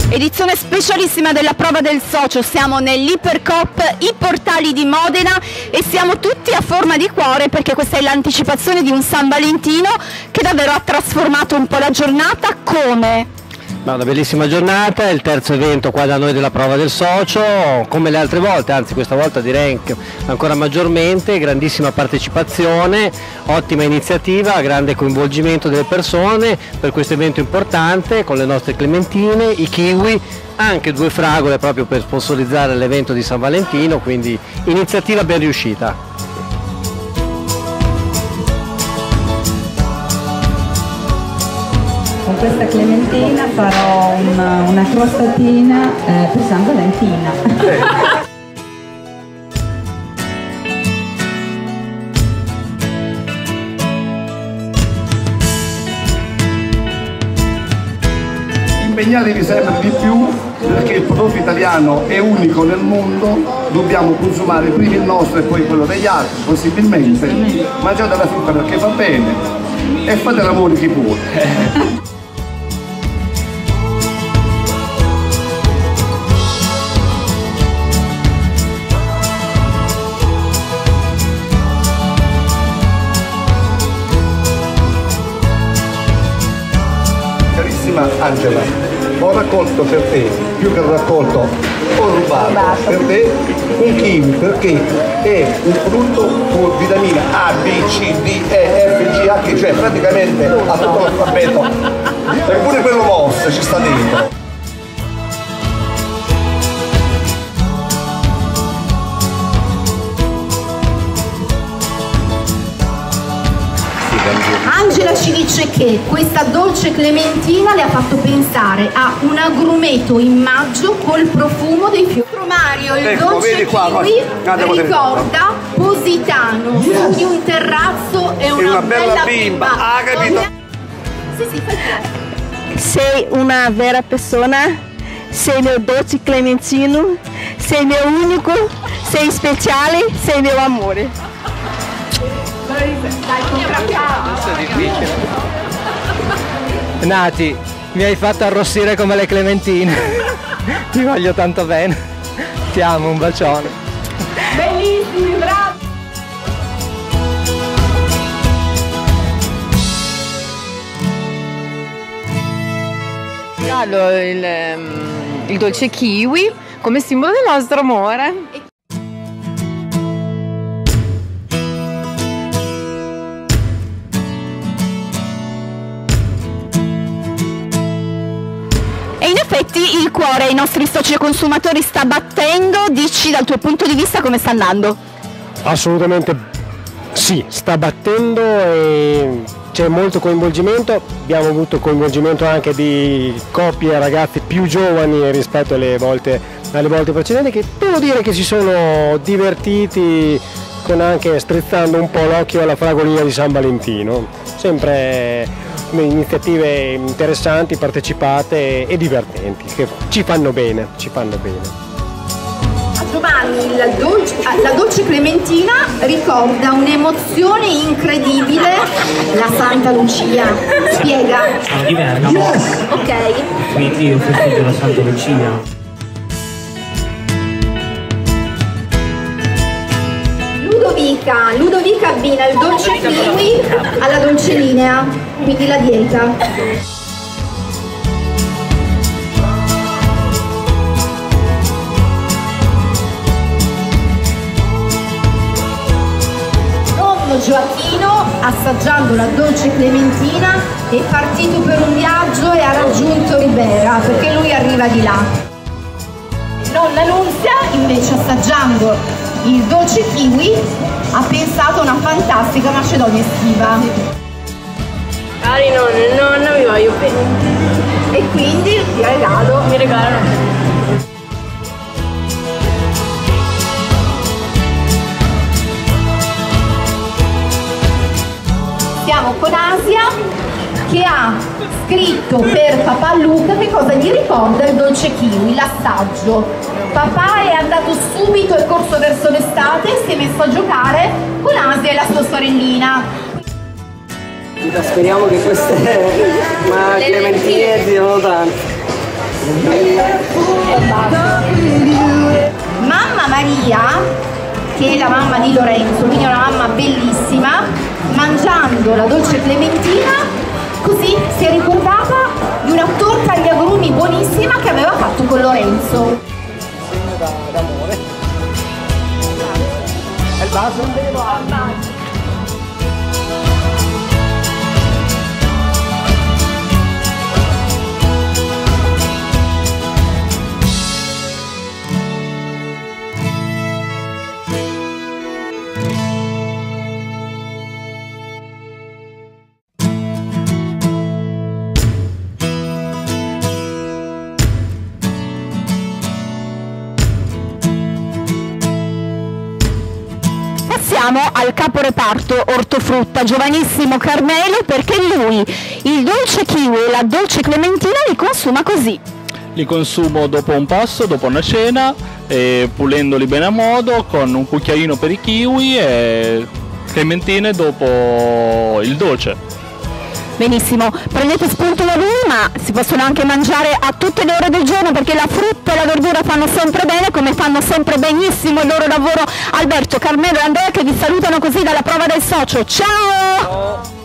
Edizione specialissima della prova del socio, siamo nell'Ipercoop, i portali di Modena e siamo tutti a forma di cuore perché questa è l'anticipazione di un San Valentino che davvero ha trasformato un po' la giornata. Come? Ma una bellissima giornata, è il terzo evento qua da noi della prova del socio, come le altre volte, anzi questa volta direi ancora maggiormente, grandissima partecipazione, ottima iniziativa, grande coinvolgimento delle persone per questo evento importante con le nostre clementine, i kiwi, anche 2 fragole proprio per sponsorizzare l'evento di San Valentino, quindi iniziativa ben riuscita. Con questa clementina farò una crostatina per San Valentino. Impegnatevi sempre di più perché il prodotto italiano è unico nel mondo, dobbiamo consumare prima il nostro e poi quello degli altri, possibilmente. Mangiate la frutta perché va bene e fate l'amore chi può. Angela, ho raccolto per te, più che raccolto, ho rubato per te un kiwi perché è un frutto con vitamina A, B, C, D, E, F, G, H, cioè praticamente ha tutto l'alfabeto, e pure quello mosso ci sta dentro. Angela ci dice che questa dolce clementina le ha fatto pensare a un agrumeto in maggio col profumo dei fiori. Mario, il dolce kiwi ricorda Positano su di un terrazzo e una bella bimba. Ah, capito? Sì, fai. Sei una vera persona, sei mio dolce clementino, sei mio unico, sei speciale, sei mio amore. Questo è difficile. Nati, mi hai fatto arrossire come le clementine. Ti voglio tanto bene. Ti amo, un bacione. Bellissimi, bravi! Regalo il dolce kiwi come simbolo del nostro amore. In effetti il cuore ai nostri soci consumatori sta battendo, dici dal tuo punto di vista come sta andando? Assolutamente sì, sta battendo e c'è molto coinvolgimento, abbiamo avuto coinvolgimento anche di coppie e ragazzi più giovani rispetto alle volte precedenti che devo dire che si sono divertiti con anche strizzando un po' l'occhio alla fragolina di San Valentino, sempre iniziative interessanti, partecipate e divertenti, che ci fanno bene, A Giovanni la dolce clementina ricorda un'emozione incredibile, la Santa Lucia. Spiega. Sono di Bergamo. Ok. Quindi io festeggio la Santa Lucia. Ludovica abbina il dolce kiwi alla dolce linea, quindi la dieta. Nonno Gioacchino, assaggiando la dolce clementina, è partito per un viaggio e ha raggiunto Ribera, perché lui arriva di là. Nonna Nunzia, invece, assaggiando il dolce kiwi, ha pensato a una fantastica macedonia estiva. Cari nonno e nonna, vi voglio bene. E quindi mi regalano. Siamo con Asia che ha scritto per papà Luca che cosa gli ricorda il dolce kiwi, l'assaggio. Papà è andato subito, è corso verso l'estate, si è messo a giocare con Asia e la sua sorellina. Speriamo che queste clementine siano tante. Mamma Maria, che è la mamma di Lorenzo, quindi è una mamma bellissima, mangiando la dolce clementina, così si è ricordata di una torta agli agrumi buonissima che aveva fatto con Lorenzo. Segno d'amore. È il vaso? Al vaso. Passiamo al caporeparto ortofrutta, giovanissimo Carmelo, perché lui il dolce kiwi e la dolce clementina li consuma così. Li consumo dopo un pasto, dopo una cena, pulendoli bene a modo, con un cucchiaino per i kiwi e clementine dopo il dolce. Benissimo, prendete spunto da lui, ma si possono anche mangiare a tutte le ore del giorno, perché la frutta e la verdura fanno sempre bene, come fanno sempre benissimo il loro lavoro Alberto, Carmelo e Andrea, che vi salutano così dalla prova del socio. Ciao!